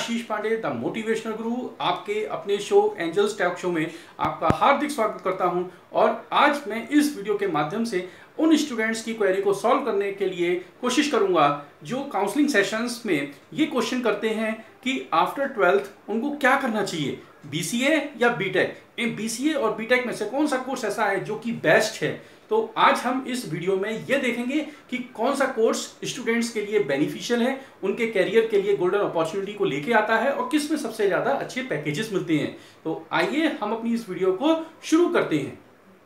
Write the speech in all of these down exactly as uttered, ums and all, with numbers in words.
Ashish Pandey the motivational गुरु आपके अपने show angels talk show में आपका हार्दिक स्वागत करता हूं। और आज मैं इस वीडियो के माध्यम से उन स्टूडेंट्स की क्वेरी को सॉल्व करने के लिए कोशिश करूंगा जो काउंसलिंग सेशंस में ये क्वेश्चन करते हैं कि आफ्टर ट्वेल्थ उनको क्या करना चाहिए, बीसीए या बीटेक। इन बीसीए और बीटेक में से कौन सा कोर्स ऐसा है जो कि बेस्ट है। तो आज हम इस वीडियो में ये देखेंगे कि कौन सा कोर्स स्टूडेंट्स के लिए बेनिफिशियल है, उनके कैरियर के लिए गोल्डन अपॉर्चुनिटी को लेके आता है और किस में सबसे ज्यादा अच्छे पैकेजेस मिलते हैं। तो आइए हम अपनी इस वीडियो को शुरू करते हैं।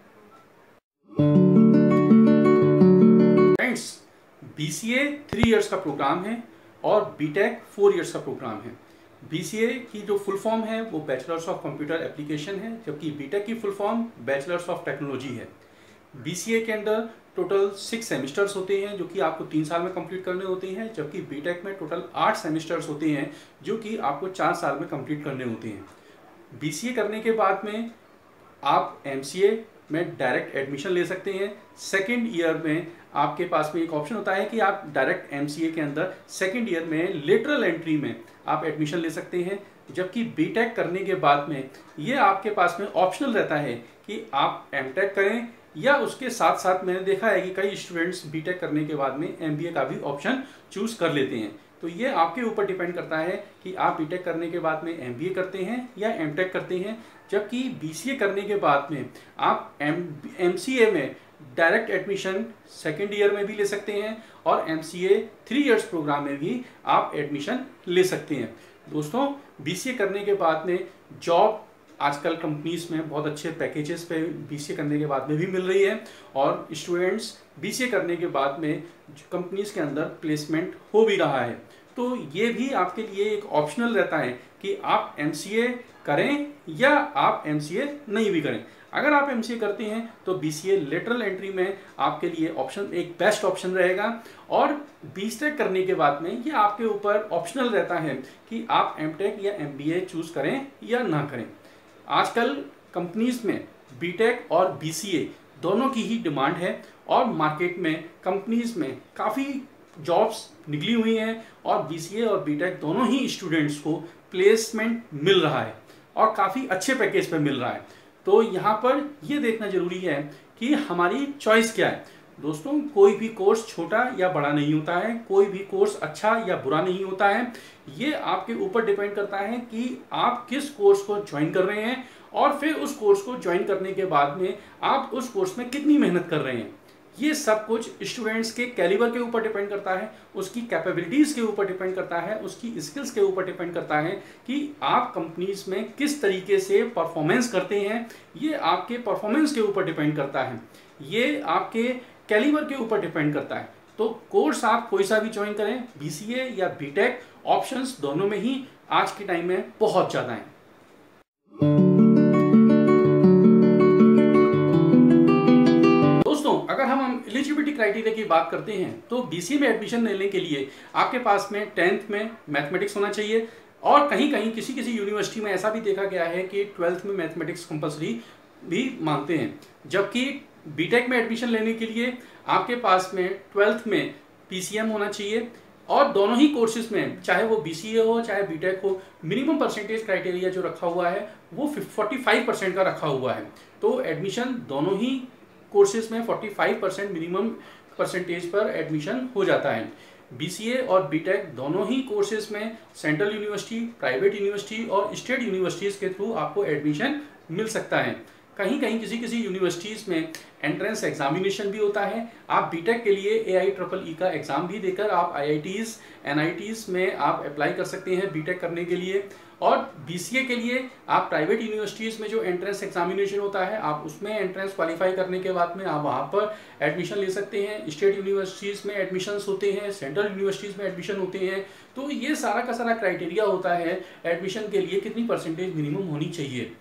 फ्रेंड्स, बीसीए थ्री इयर्स का प्रोग्राम है और बीटेक फोर इयर्स का प्रोग्राम है। बीसीए की जो फुल फॉर्म है वो बैचलर्स ऑफ कंप्यूटर एप्लीकेशन है, जबकि बीटेक की full form bachelors of technology है। बीसीए के अंदर टोटल सिक्स सेमिस्टर्स होते हैं जो कि आपको तीन साल में कंप्लीट करने होते हैं, जबकि बीटेक में टोटल आठ सेमिस्टर्स होते हैं जो कि आपको चार साल में कंप्लीट करने होते हैं। बीसीए करने के बाद में आप एमसीए में डायरेक्ट एडमिशन ले सकते हैं। सेकेंड ईयर में आपके पास में एक ऑप्शन होता है कि आप डायरेक्ट एमसीए के अंदर सेकेंड ईयर में लेटरल एंट्री में आप एडमिशन ले सकते हैं, जबकि बीटेक करने के बाद में ये आपके पास में ऑप्शनल रहता है कि आप एमटेक करें या उसके साथ साथ मैंने देखा है कि कई स्टूडेंट्स बीटेक करने के बाद में एमबीए का भी ऑप्शन चूज कर लेते हैं। तो ये आपके ऊपर डिपेंड करता है कि आप बीटेक करने के बाद में एमबीए करते हैं या एमटेक करते हैं, जबकि बीसीए करने के बाद में आप एम एमसीए में डायरेक्ट एडमिशन सेकेंड ईयर में भी ले सकते हैं और एमसीए थ्री इयर्स प्रोग्राम में भी आप एडमिशन ले सकते हैं। दोस्तों, बीसीए करने के बाद में जॉब आजकल कंपनीज में बहुत अच्छे पैकेजेस पे बीसीए करने के बाद में भी मिल रही है और स्टूडेंट्स बीसीए करने के बाद में कंपनीज के अंदर प्लेसमेंट हो भी रहा है। तो ये भी आपके लिए एक ऑप्शनल रहता है कि आप एमसीए करें या आप एमसीए नहीं भी करें। अगर आप एमसीए करते हैं तो बीसीए लेटरल एंट्री में आपके लिए ऑप्शन एक बेस्ट ऑप्शन रहेगा और बीटेक करने के बाद में ये आपके ऊपर ऑप्शनल रहता है कि आप एमटेक या एमबीए चूज करें या ना करें। आजकल कंपनीज में बीटेक और बीसीए दोनों की ही डिमांड है और मार्केट में कंपनीज में काफ़ी जॉब्स निकली हुई हैं और बीसीए और बीटेक दोनों ही स्टूडेंट्स को प्लेसमेंट मिल रहा है और काफ़ी अच्छे पैकेज पे मिल रहा है। तो यहाँ पर ये देखना जरूरी है कि हमारी चॉइस क्या है। दोस्तों, कोई भी कोर्स छोटा या बड़ा नहीं होता है, कोई भी कोर्स अच्छा या बुरा नहीं होता है। ये आपके ऊपर डिपेंड करता है कि आप किस कोर्स को ज्वाइन कर रहे हैं और फिर उस कोर्स को ज्वाइन करने के बाद में आप उस कोर्स में कितनी मेहनत कर रहे हैं। ये सब कुछ स्टूडेंट्स के कैलिबर के ऊपर डिपेंड करता है, उसकी कैपेबिलिटीज़ के ऊपर डिपेंड करता है, उसकी स्किल्स के ऊपर डिपेंड करता है कि आप कंपनीज में किस तरीके से परफॉर्मेंस करते हैं। ये आपके परफॉर्मेंस के ऊपर डिपेंड करता है, ये आपके कैलिबर के ऊपर डिपेंड करता है। तो कोर्स आप कोई सा भी ज्वाइन करें, बीसीए या बीटेक, ऑप्शंस दोनों में ही आज के टाइम में बहुत ज़्यादा हैं। अगर हम एलिजिबिलिटी क्राइटेरिया की बात करते हैं तो बीसीए में एडमिशन लेने के लिए आपके पास में टेंथ में मैथमेटिक्स होना चाहिए और कहीं कहीं किसी किसी यूनिवर्सिटी में ऐसा भी देखा गया है कि ट्वेल्थ में मैथमेटिक्स कंपलसरी भी मानते हैं। जबकि बीटेक में एडमिशन लेने के लिए आपके पास में ट्वेल्थ में पीसीएम होना चाहिए और दोनों ही कोर्सेज में, चाहे वो बीसीए हो चाहे बीटेक हो, मिनिमम परसेंटेज क्राइटेरिया जो रखा हुआ है वो पैंतालीस परसेंट का रखा हुआ है। तो एडमिशन दोनों ही कोर्सेज में पैंतालीस परसेंट मिनिमम परसेंटेज पर एडमिशन हो जाता है। बीसीए और बीटेक दोनों ही कोर्सेज में सेंट्रल यूनिवर्सिटी, प्राइवेट यूनिवर्सिटी और स्टेट यूनिवर्सिटीज़ के थ्रू आपको एडमिशन मिल सकता है। कहीं कहीं किसी किसी यूनिवर्सिटीज़ में एंट्रेंस एग्जामिनेशन भी होता है। आप बीटेक के लिए ए आई ट्रिपल ई का एग्ज़ाम भी देकर आप I I Ts, N I Ts में आप अप्लाई कर सकते हैं बीटेक करने के लिए। और बीसीए के लिए आप प्राइवेट यूनिवर्सिटीज़ में जो एंट्रेंस एग्जामिनेशन होता है आप उसमें एंट्रेंस क्वालिफाई करने के बाद में आप वहाँ पर एडमिशन ले सकते हैं। स्टेट यूनिवर्सिटीज़ में एडमिशन्स होते हैं, सेंट्रल यूनिवर्सिटीज़ में एडमिशन होते हैं। तो ये सारा का सारा क्राइटेरिया होता है एडमिशन के लिए कितनी परसेंटेज मिनिमम होनी चाहिए।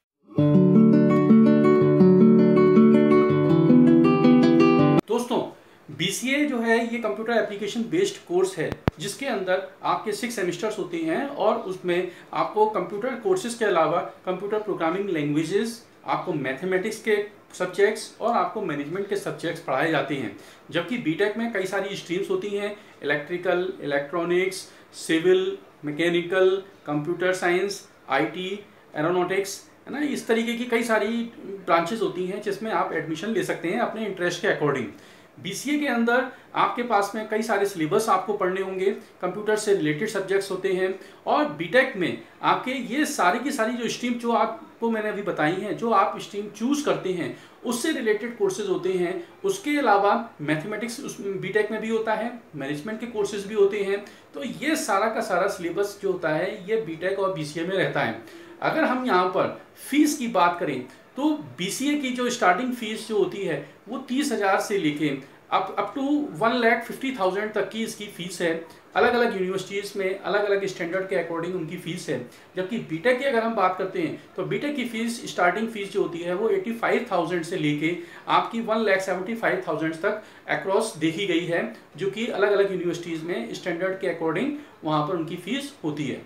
दोस्तों, बीसीए जो है ये कंप्यूटर एप्लीकेशन बेस्ड कोर्स है जिसके अंदर आपके सिक्स सेमिस्टर्स होते हैं और उसमें आपको कंप्यूटर कोर्सेज के अलावा कंप्यूटर प्रोग्रामिंग लैंग्वेजेस, आपको मैथमेटिक्स के सब्जेक्ट्स और आपको मैनेजमेंट के सब्जेक्ट्स पढ़ाए जाते हैं। जबकि बीटेक में कई सारी स्ट्रीम्स होती हैं, electrical, electronics, civil mechanical, computer science, IT, aeronautics, है ना, इस तरीके की कई सारी ब्रांचेस होती हैं जिसमें आप एडमिशन ले सकते हैं अपने इंटरेस्ट के अकॉर्डिंग। बीसीए के अंदर आपके पास में कई सारे सिलेबस आपको पढ़ने होंगे, कंप्यूटर से रिलेटेड सब्जेक्ट्स होते हैं, और बीटेक में आपके ये सारी की सारी जो स्ट्रीम जो आपको मैंने अभी बताई हैं, जो आप स्ट्रीम चूज करते हैं उससे रिलेटेड कोर्सेज होते हैं। उसके अलावा मैथमेटिक्स उस बीटेक में भी होता है, मैनेजमेंट के कोर्सेज भी होते हैं। तो ये सारा का सारा सिलेबस जो होता है ये बीटेक और बीसीए में रहता है। अगर हम यहाँ पर फीस की बात करें तो बीसीए की जो स्टार्टिंग फीस जो होती है वो तीस हजार से लेके up up to one lakh fifty thousand तक की इसकी फीस है। अलग अलग यूनिवर्सिटीज़ में अलग अलग स्टैंडर्ड के अकॉर्डिंग उनकी फीस है। जबकि बीटेक की अगर हम बात करते हैं तो बीटेक की फीस स्टार्टिंग फीस जो होती है वो एटी फाइव थाउजेंड से लेके आपकी one lakh seventy five thousand तक अक्रॉस देखी गई है, जो कि अलग अलग यूनिवर्सिटीज़ में स्टैंडर्ड के अकॉर्डिंग वहाँ पर उनकी फीस होती है।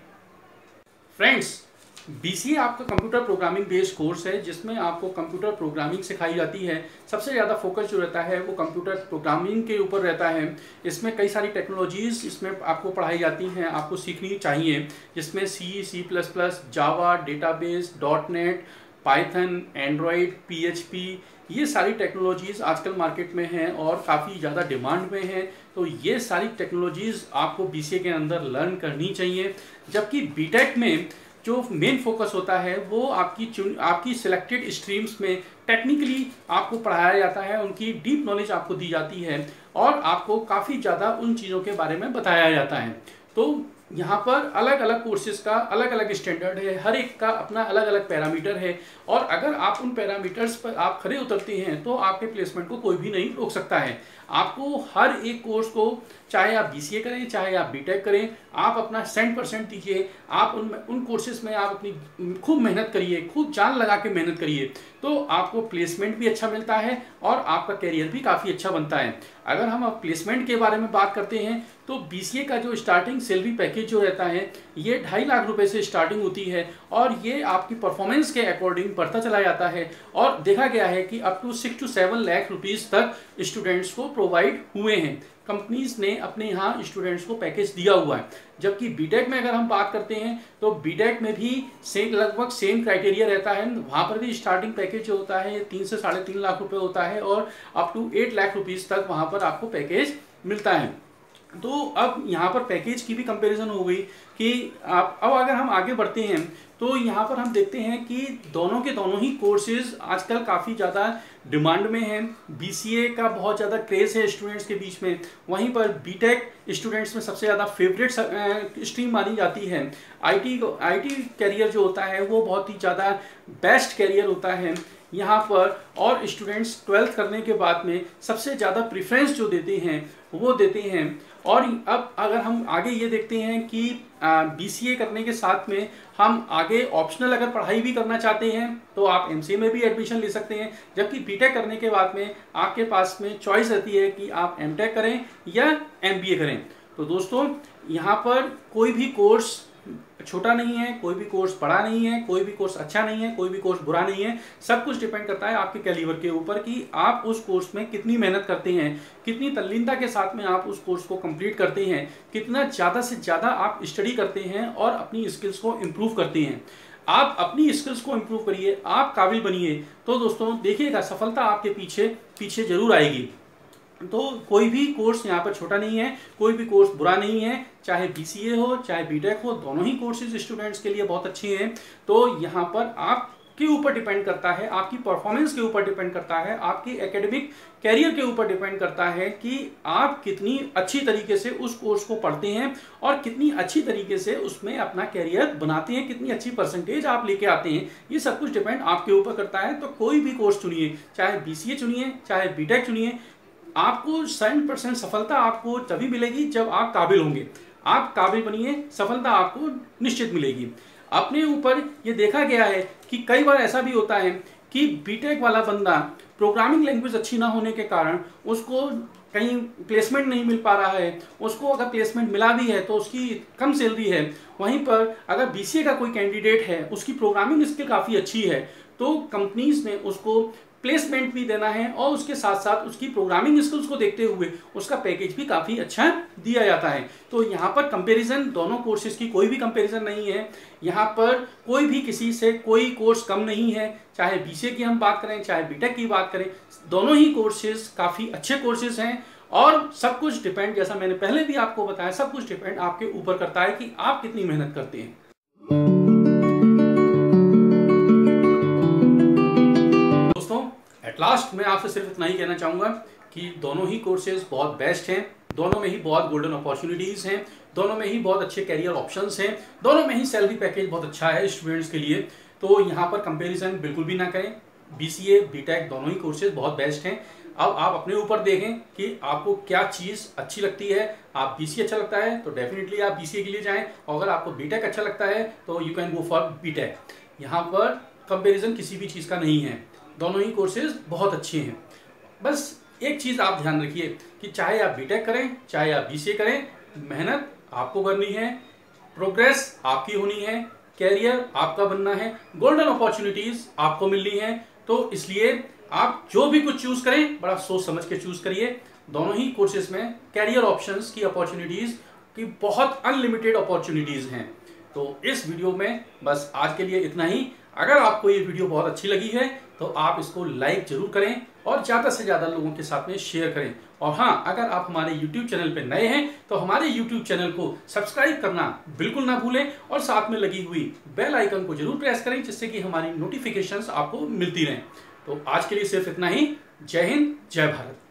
फ्रेंड्स, बीसीए आपका कंप्यूटर प्रोग्रामिंग बेस्ड कोर्स है जिसमें आपको कंप्यूटर प्रोग्रामिंग सिखाई जाती है। सबसे ज़्यादा फोकस जो रहता है वो कंप्यूटर प्रोग्रामिंग के ऊपर रहता है। इसमें कई सारी टेक्नोलॉजीज़ इसमें आपको पढ़ाई जाती हैं, आपको सीखनी चाहिए, जिसमें C, C plus plus, Java, database, dot net, Python, Android, PHP, ये सारी टेक्नोलॉजीज़ आजकल मार्केट में हैं और काफ़ी ज़्यादा डिमांड में हैं। तो ये सारी टेक्नोलॉजीज़ आपको बीसीए के अंदर लर्न करनी चाहिए। जबकि बीटेक में जो मेन फोकस होता है वो आपकी चुन आपकी सिलेक्टेड स्ट्रीम्स में टेक्निकली आपको पढ़ाया जाता है, उनकी डीप नॉलेज आपको दी जाती है और आपको काफ़ी ज़्यादा उन चीज़ों के बारे में बताया जाता है। तो यहाँ पर अलग अलग कोर्सेज का अलग अलग स्टैंडर्ड है, हर एक का अपना अलग अलग पैरामीटर है, और अगर आप उन पैरामीटर्स पर आप खरे उतरते हैं तो आपके प्लेसमेंट को कोई भी नहीं रोक सकता है। आपको हर एक कोर्स को, चाहे आप बीसीए करें चाहे आप बीटेक करें, आप अपना सेंट परसेंट दीजिए, आप उन उन कोर्सेज में आप अपनी खूब मेहनत करिए, खूब जान लगा के मेहनत करिए, तो आपको प्लेसमेंट भी अच्छा मिलता है और आपका कैरियर भी काफ़ी अच्छा बनता है। अगर हम अब प्लेसमेंट के बारे में बात करते हैं तो बीसीए का जो स्टार्टिंग सैलरी पैकेज जो रहता है ये ढाई लाख रुपए से स्टार्टिंग होती है, और ये आपकी परफॉर्मेंस के अकॉर्डिंग बढ़ता चला जाता है, और देखा गया है कि up to six to seven lakh rupees तक स्टूडेंट्स को प्रोवाइड हुए हैं। कंपनीज ने अपने यहाँ स्टूडेंट्स को पैकेज दिया हुआ है। जबकि बीटेक में अगर हम बात करते हैं तो बीटेक में भी सेम लगभग सेम क्राइटेरिया रहता है, वहाँ पर भी स्टार्टिंग पैकेज जो होता है तीन से साढ़े तीन लाख रुपए होता है और up to eight lakh rupees तक वहाँ पर आपको पैकेज मिलता है। तो अब यहाँ पर पैकेज की भी कंपैरिजन हो गई कि आप अब अगर हम आगे बढ़ते हैं तो यहाँ पर हम देखते हैं कि दोनों के दोनों ही कोर्सेज आजकल काफ़ी ज़्यादा डिमांड में हैं। बीसीए का बहुत ज़्यादा क्रेज़ है स्टूडेंट्स के बीच में, वहीं पर बीटेक स्टूडेंट्स में सबसे ज़्यादा फेवरेट स्ट्रीम मानी जाती है। आईटी आईटी कैरियर जो होता है वो बहुत ही ज़्यादा बेस्ट कैरियर होता है यहाँ पर, और स्टूडेंट्स ट्वेल्थ करने के बाद में सबसे ज़्यादा प्रेफरेंस जो देते हैं वो देते हैं। और अब अगर हम आगे ये देखते हैं कि बीसीए करने के साथ में हम आगे ऑप्शनल अगर पढ़ाई भी करना चाहते हैं तो आप एमसीए में भी एडमिशन ले सकते हैं। जबकि बीटेक करने के बाद में आपके पास में चॉइस रहती है कि आप एमटेक करें या एमबीए करें। तो दोस्तों, यहाँ पर कोई भी कोर्स छोटा नहीं है, कोई भी कोर्स बड़ा नहीं है, कोई भी कोर्स अच्छा नहीं है, कोई भी कोर्स बुरा नहीं है। सब कुछ डिपेंड करता है आपके कैलिबर के ऊपर कि आप उस कोर्स में कितनी मेहनत करते हैं, कितनी तल्लीनता के साथ में आप उस कोर्स को कंप्लीट करते हैं, कितना ज़्यादा से ज़्यादा आप स्टडी करते हैं और अपनी स्किल्स को इम्प्रूव करते हैं। आप अपनी स्किल्स को इम्प्रूव करिए, आप काबिल बनिए, तो दोस्तों देखिएगा सफलता आपके पीछे पीछे जरूर आएगी। तो कोई भी कोर्स यहाँ पर छोटा नहीं है, कोई भी कोर्स बुरा नहीं है, चाहे बीसीए हो चाहे बीटेक हो, दोनों ही कोर्सेज स्टूडेंट्स के लिए बहुत अच्छे हैं। तो यहाँ पर आपके ऊपर डिपेंड करता है, आपकी परफॉर्मेंस के ऊपर डिपेंड करता है, आपकी एकेडमिक कैरियर के ऊपर डिपेंड करता है कि आप कितनी अच्छी तरीके से उस कोर्स को पढ़ते हैं और कितनी अच्छी तरीके से उसमें अपना कैरियर बनाते हैं, कितनी अच्छी परसेंटेज आप लेके आते हैं। ये सब कुछ डिपेंड आपके ऊपर करता है। तो कोई भी कोर्स चुनिए, चाहे बीसीए चुनिए चाहे बीटेक चुनिए, आपको सेवन परसेंट सफलता आपको तभी मिलेगी जब आप काबिल होंगे। आप काबिल बनिए, सफलता आपको निश्चित मिलेगी। अपने ऊपर ये देखा गया है कि कई बार ऐसा भी होता है कि बीटेक वाला बंदा प्रोग्रामिंग लैंग्वेज अच्छी ना होने के कारण उसको कहीं प्लेसमेंट नहीं मिल पा रहा है, उसको अगर प्लेसमेंट मिला भी है तो उसकी कम सैलरी है, वहीं पर अगर बीसीए का कोई कैंडिडेट है, उसकी प्रोग्रामिंग स्किल काफ़ी अच्छी है, तो कंपनीज ने उसको प्लेसमेंट भी देना है और उसके साथ साथ उसकी प्रोग्रामिंग स्किल्स को देखते हुए उसका पैकेज भी काफ़ी अच्छा दिया जाता है। तो यहाँ पर कंपैरिजन दोनों कोर्सेज की कोई भी कंपैरिजन नहीं है। यहाँ पर कोई भी किसी से कोई कोर्स कम नहीं है, चाहे बीसीए की हम बात करें चाहे बीटेक की बात करें, दोनों ही कोर्सेज काफ़ी अच्छे कोर्सेज हैं। और सब कुछ डिपेंड, जैसा मैंने पहले भी आपको बताया, सब कुछ डिपेंड आपके ऊपर करता है कि आप कितनी मेहनत करते हैं। एट लास्ट मैं आपसे सिर्फ इतना ही कहना चाहूँगा कि दोनों ही कोर्सेज बहुत बेस्ट हैं, दोनों में ही बहुत गोल्डन अपॉर्चुनिटीज़ हैं, दोनों में ही बहुत अच्छे कैरियर ऑप्शंस हैं, दोनों में ही सैलरी पैकेज बहुत अच्छा है स्टूडेंट्स के लिए। तो यहाँ पर कंपैरिजन बिल्कुल भी ना करें। बीसीए बीटेक दोनों ही कोर्सेज बहुत बेस्ट हैं। अब आप अपने ऊपर देखें कि आपको क्या चीज़ अच्छी लगती है। आप बीसीए अच्छा लगता है तो डेफिनेटली आप बीसीए के लिए जाएँ, और अगर आपको बीटेक अच्छा लगता है तो you can go for BTech. यहाँ पर कंपेरिजन किसी भी चीज़ का नहीं है, दोनों ही कोर्सेज बहुत अच्छे हैं। बस एक चीज़ आप ध्यान रखिए कि चाहे आप बीटेक करें चाहे आप बीसीए करें, मेहनत आपको करनी है, प्रोग्रेस आपकी होनी है, कैरियर आपका बनना है, गोल्डन अपॉर्चुनिटीज़ आपको मिलनी है। तो इसलिए आप जो भी कुछ चूज़ करें बड़ा सोच समझ के चूज़ करिए। दोनों ही कोर्सेज में कैरियर ऑप्शंस की अपॉर्चुनिटीज़ की बहुत अनलिमिटेड अपॉर्चुनिटीज़ हैं। तो इस वीडियो में बस आज के लिए इतना ही। अगर आपको ये वीडियो बहुत अच्छी लगी है तो आप इसको लाइक जरूर करें और ज़्यादा से ज़्यादा लोगों के साथ में शेयर करें। और हाँ, अगर आप हमारे यूट्यूब चैनल पर नए हैं तो हमारे यूट्यूब चैनल को सब्सक्राइब करना बिल्कुल ना भूलें और साथ में लगी हुई बेल आइकन को जरूर प्रेस करें, जिससे कि हमारी नोटिफिकेशंस आपको मिलती रहें। तो आज के लिए सिर्फ इतना ही। जय हिंद, जय भारत।